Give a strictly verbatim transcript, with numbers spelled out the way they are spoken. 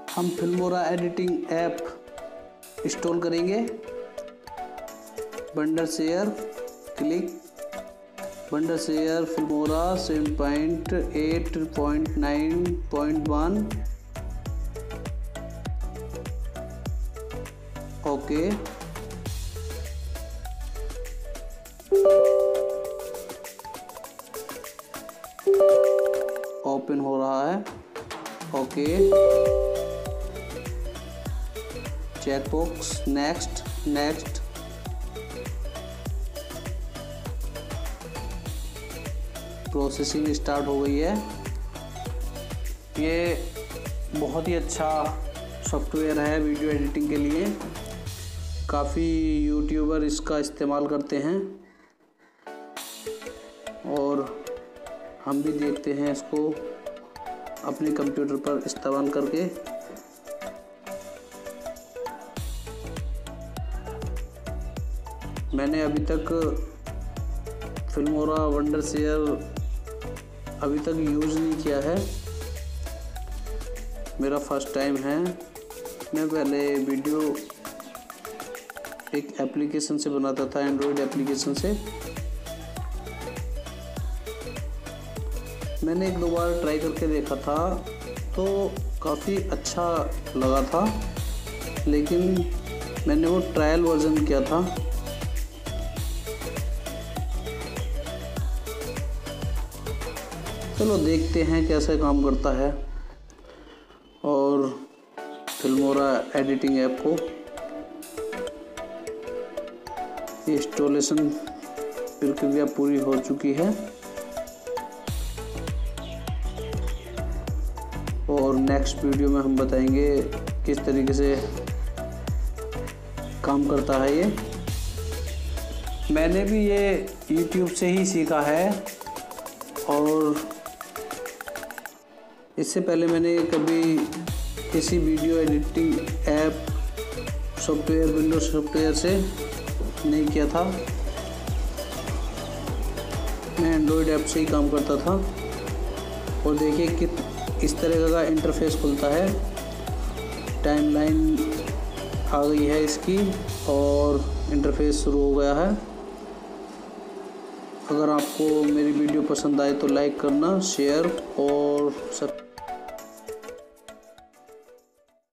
हम Filmora editing app install करेंगे। Wondershare click, Wondershare Filmora seven point eight point nine point one, okay. Open हो रहा है, okay. Checkbox, next next. Processing start हो गई है। ये बहुत ही अच्छा सॉफ्टवेयर है वीडियो एडिटिंग के लिए। काफ़ी यूट्यूबर इसका इस्तेमाल करते हैं और हम भी देखते हैं इसको अपने कंप्यूटर पर इस्तेमाल करके। मैंने अभी तक फिल्मोरा वंडर शेयर अभी तक यूज़ नहीं किया है, मेरा फर्स्ट टाइम है। मैं पहले वीडियो एक एप्लीकेशन से बनाता था, एंड्रॉयड एप्लीकेशन से। मैंने एक दो बार ट्राई करके देखा था तो काफ़ी अच्छा लगा था, लेकिन मैंने वो ट्रायल वर्जन किया था। चलो देखते हैं कैसे काम करता है। और फिल्मोरा एडिटिंग ऐप को इंस्टॉलेशन प्रक्रिया पूरी हो चुकी है और नेक्स्ट वीडियो में हम बताएंगे किस तरीके से काम करता है ये। मैंने भी ये यूट्यूब से ही सीखा है और इससे पहले मैंने कभी किसी video editing app software Windows software से नहीं किया था। मैं एंड्रॉयड ऐप से ही काम करता था। और देखिए कि इस तरह का इंटरफेस खुलता है, टाइमलाइन आ गई है इसकी और इंटरफेस शुरू हो गया है। अगर आपको मेरी वीडियो पसंद आए तो लाइक करना, शेयर और सब